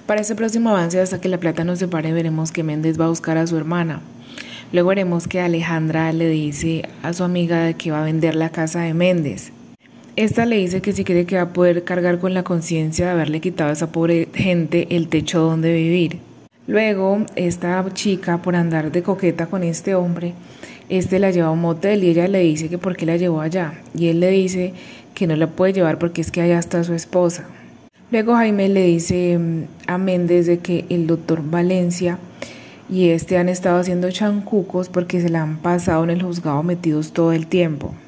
Para este próximo avance, hasta que la plata nos separe, veremos que Méndez va a buscar a su hermana. Luego veremos que Alejandra le dice a su amiga de que va a vender la casa de Méndez. Esta le dice que si cree que va a poder cargar con la conciencia de haberle quitado a esa pobre gente el techo donde vivir. Luego, esta chica, por andar de coqueta con este hombre, la lleva a un motel y ella le dice que por qué la llevó allá. Y él le dice que no la puede llevar porque es que allá está su esposa. Luego Jaime le dice a Méndez de que el doctor Valencia y han estado haciendo chancucos porque se la han pasado en el juzgado metidos todo el tiempo.